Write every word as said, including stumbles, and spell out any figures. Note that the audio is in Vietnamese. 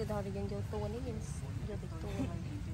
từ đó thì dân vô tua nếu dân vô bị tua